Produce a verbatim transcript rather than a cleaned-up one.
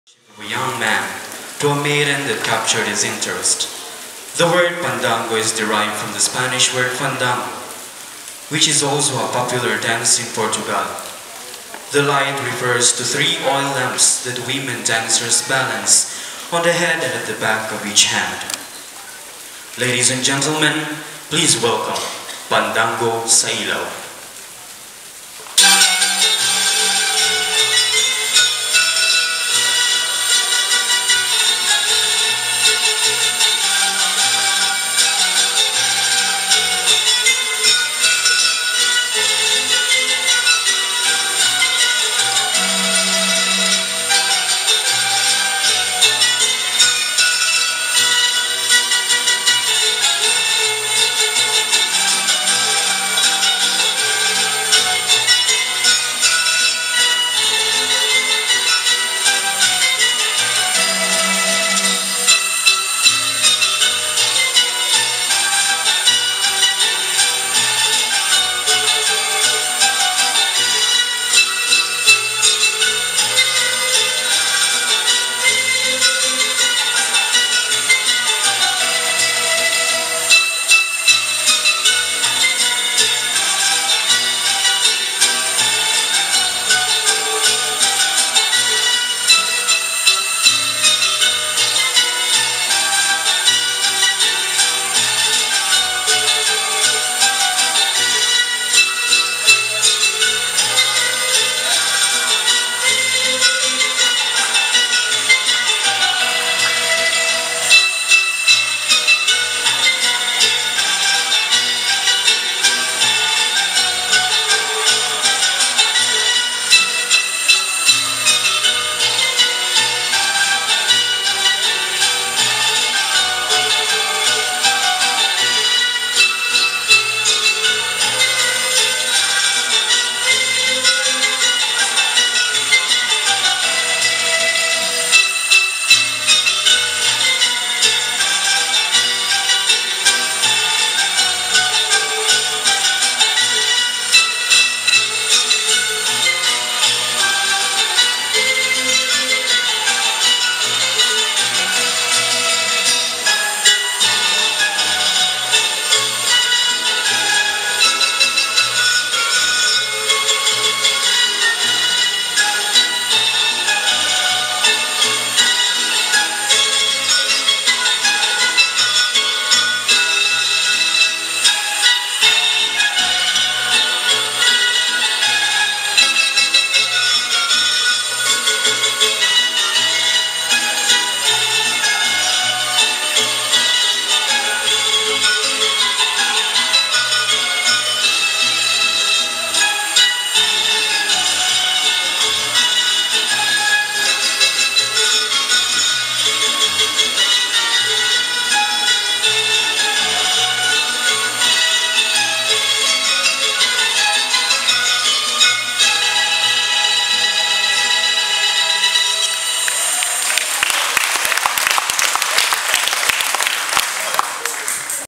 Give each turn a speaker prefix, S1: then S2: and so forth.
S1: Of a young man to a maiden that captured his interest. The word pandango is derived from the Spanish word fandango, which is also a popular dance in Portugal. The light refers to three oil lamps that women dancers balance on the head and at the back of each hand. Ladies and gentlemen, please welcome Pandango sa Ilaw.